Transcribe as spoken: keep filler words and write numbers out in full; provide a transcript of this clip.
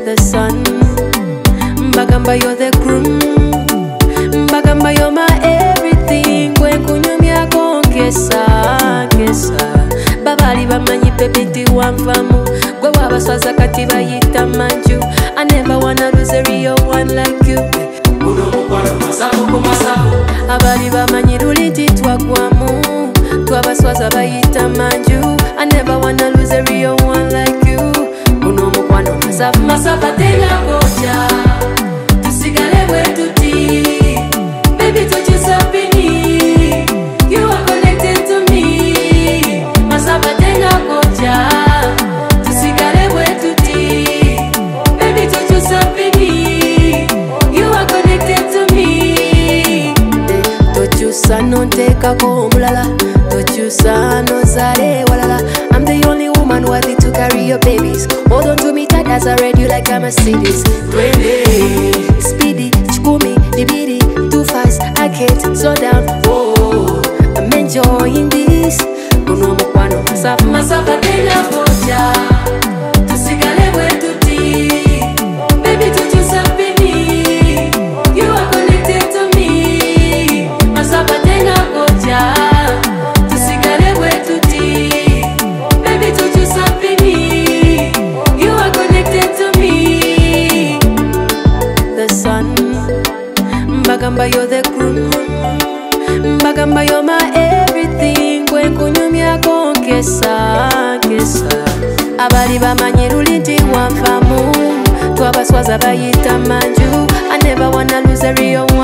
the sun. Mbagamba, you're the groom. Mbagamba, you're my everything. Gwen kunyumya kongesa, kesa. Babali bamanyi pepiti wanfamu. Gwe wabaswaza kati bayita manju. I never wanna lose a real one like you. Abali bamanyi luliti twagwamu. Twabaswaza bayita manju. I never wanna lose a real one like you. Uno mukwano masafu masafu tenga gocha. Tusigale wetuti. Baby touch yourself in me. You are connected to me. Masafu tenga gocha. Tusigale wetuti. Baby touch yourself in me. You are connected to me. Tochusa no teka ko mulala. Tochusa no zare walala. I'm the only woman worthy to carry your babies. Hold on to me tight as I read you like a Mercedes. Twenty, speedy, chukumi, dibidi, too fast, I can't slow down. Oh, I'm enjoying this. Uno mukwano masafu masafu tena boja. Tusigale wetuti. Baby touch yourself in me. You are connected to me. Masafu tena boja. Tusigale wetuti. Baby touch yourself in me. You are connected to me. The sun. Mbagamba, you're the groom. Mbagamba, you're my everything. Gwen kunyumya kongesa, kesa. Abali bamanyi luliti wanfamu. Twabaswaza bayita manju. I never wanna lose a real